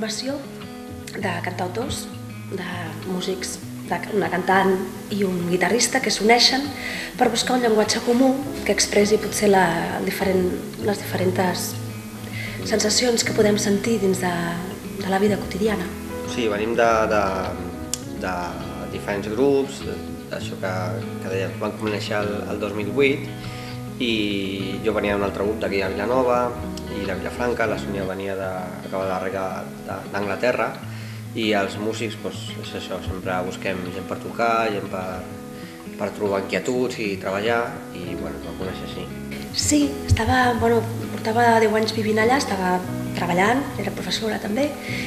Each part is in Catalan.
formació de cantautors, de músics, una cantant i un guitarrista que s'uneixen per buscar un llenguatge comú que expressi potser les diferents sensacions que podem sentir dins de la vida quotidiana. Sí, venim de diferents grups, això que dèiem, van començar el 2008, i jo venia d'un altre grup d'aquí a Vilanova i de Vilafranca, la Sònia venia d'Anglaterra, i els músics, és això, sempre busquem gent per tocar, gent per trobar inquietuds i treballar, i bueno, vam conèixer així. Sí, portava 10 anys vivint allà, estava treballant, era professora també,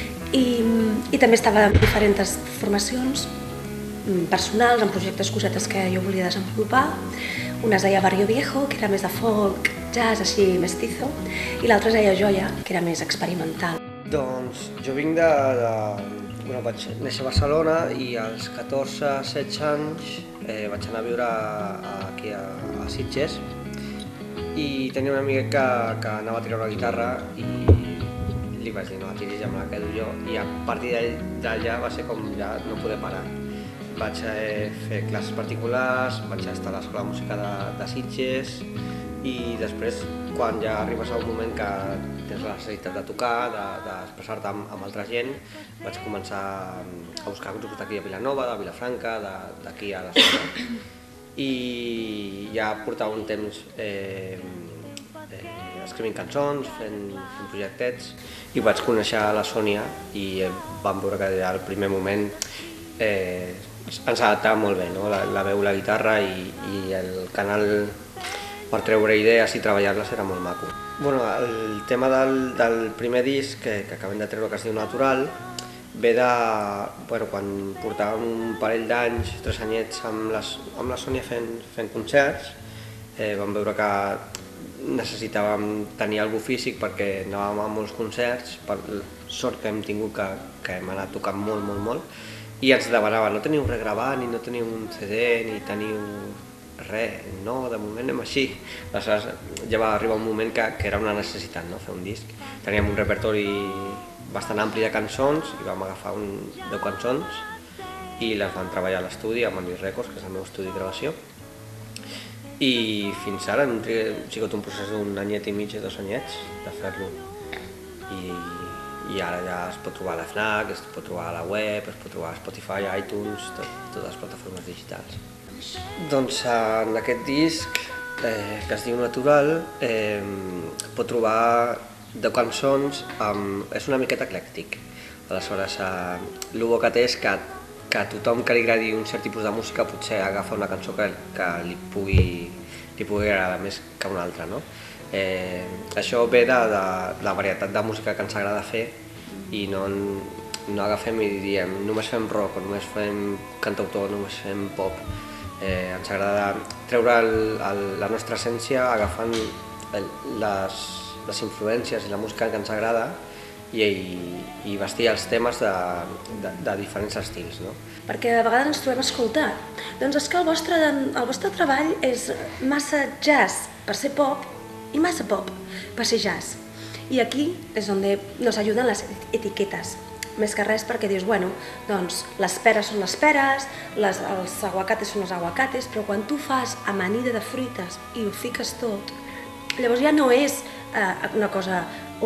i també estava en diferents formacions personals, en projectes cosetes que jo volia desenvolupar. Una es deia Barrio Viejo, que era més de folk, jazz, així mestizo, i l'altra es deia Joia, que era més experimental. Doncs jo vinc vaig néixer a Barcelona i als 14-16 anys vaig anar a viure aquí a Sitges, i tenia una amiga que anava a tirar una guitarra i li vaig dir no la tiris, ja me la quedo jo, i a partir d'allà va ser com ja no poder parar. Vaig fer classes particulars, vaig estar a l'Escola de Música de Sitges, i després, quan ja arribes a un moment que tens la necessitat de tocar, d'expressar-te amb altra gent, vaig començar a buscar grups d'aquí a Vilanova, de Vilafranca, d'aquí a la zona. I ja portava un temps escrivint cançons, fent projectets, i vaig conèixer la Sònia i vam veure que al primer moment ens adaptava molt bé, no? La veu, la guitarra i el canal per treure idees i treballar-les era molt maco. El tema del primer disc que acabem de treure, que es diu Natural, ve de quan portàvem un parell d'anys, 3 anyets amb la Sònia fent concerts, vam veure que necessitàvem tenir alguna cosa físic perquè anàvem a molts concerts, per sort que hem tingut que hem anat tocant molt, i ens demanaven, no teniu res gravat, ni no teniu un CD, ni teniu res, no, de moment anem així. Aleshores ja va arribar un moment que era una necessitat, no?, fer un disc. Teníem un repertori bastant ampli de cançons i vam agafar 10 cançons i les vam treballar a l'estudi, amb Manlis Records, que és el meu estudi de gravació. I fins ara hem sigut un procés d'un anyet i mig, 2 anyets, de fer-lo. I ara ja es pot trobar a la FNAC, es pot trobar a la web, es pot trobar a Spotify, iTunes, totes les plataformes digitals. Doncs en aquest disc, que es diu Natural, pot trobar 10 cançons, és una miqueta eclèctic. Aleshores, el bo que té és que tothom que li agradi un cert tipus de música potser agafa una cançó que li pugui agradar més que una altra, no? Això ve de la varietat de música que ens agrada fer i no agafem i diem només fem rock o només fem cantautor, només fem pop. Ens agrada treure la nostra essència agafant les influències i la música que ens agrada i vestir els temes de diferents estils, no? Perquè a vegades ens trobem a escoltar. Doncs és que el vostre treball és massa jazz per ser pop i massa pop per ser jazz. I aquí és on nos ajuden les etiquetes. Més que res perquè dius, bueno, doncs les peres són les peres, els aguacates són els aguacates, però quan tu fas amanida de fruites i ho fiques tot, llavors ja no és una cosa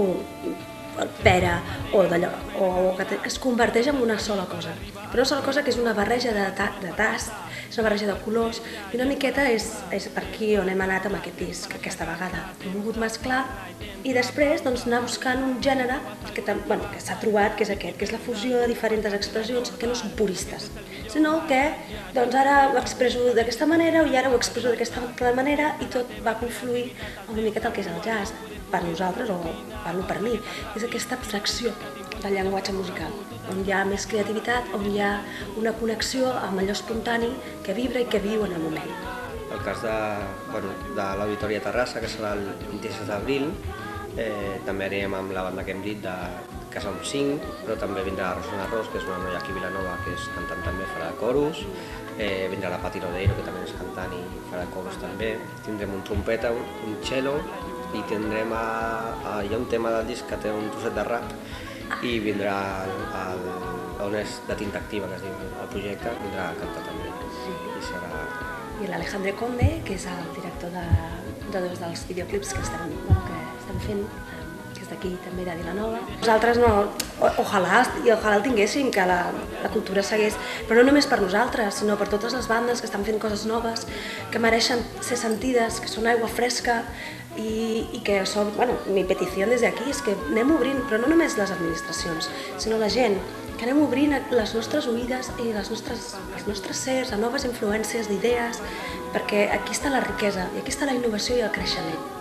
pera o d'allò, es converteix en una sola cosa. Però una sola cosa que és una barreja de tast, és una barreja de colors, i una miqueta és per aquí on hem anat amb aquest disc, aquesta vegada. Hem volgut mesclar i després anar buscant un gènere que s'ha trobat, que és aquest, que és la fusió de diferents expressions que no són puristes, sinó que ara ho expresso d'aquesta manera i ara ho expresso d'aquesta altra manera i tot va confluir una miqueta el que és el jazz, per nosaltres o parlo per mi. És aquesta abstracció del llenguatge musical, on hi ha més creativitat, on hi ha una connexió amb allò espontani que vibra i que viu en el moment. El cas de l'Auditori a Terrassa, que serà el 26 d'abril, també anirem amb la banda que hem dit, que som 5, però també vindrà la Rosana Ros, que és una noia aquí a Vilanova, que és cantant també, farà coros, vindrà la Pati Lodeiro, que també és cantant i farà coros també, tindrem un trompeta, un cello, i tindrem hi ha un tema del disc que té un trosset de rap i vindrà on és de Tinta Activa, que es diu el projecte, vindrà a cantar també. I serà... I l'Alejandre Conde, que és el director de dos dels videoclips que estem fent, que és d'aquí també de Vilanova. Nosaltres ojalà el tinguéssim, que la cultura segueix, però no només per nosaltres, sinó per totes les bandes que estan fent coses noves, que mereixen ser sentides, que són aigua fresca i que són, mi petició des d'aquí és que anem obrint, però no només les administracions, sinó la gent, que anem obrint les nostres oïdes i els nostres sers a noves influències d'idees, perquè aquí està la riquesa i aquí està la innovació i el creixement.